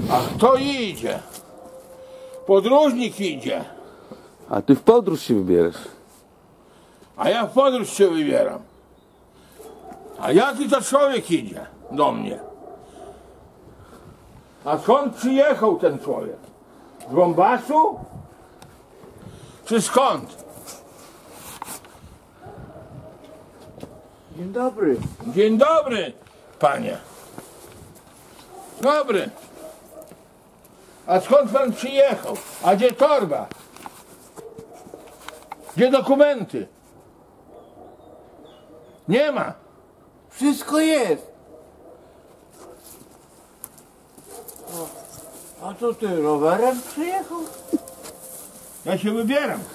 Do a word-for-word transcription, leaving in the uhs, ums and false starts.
A kto idzie? Podróżnik idzie. A ty w podróż się wybierasz. A ja w podróż się wybieram. A jaki to człowiek idzie do mnie? A skąd przyjechał ten człowiek? Z Bombasu? Czy skąd? Dzień dobry. Dzień dobry, panie. Dobry. A skąd pan przyjechał? A gdzie torba? Gdzie dokumenty? Nie ma. Wszystko jest. O, a co ty rowerem przyjechał? Ja się wybieram.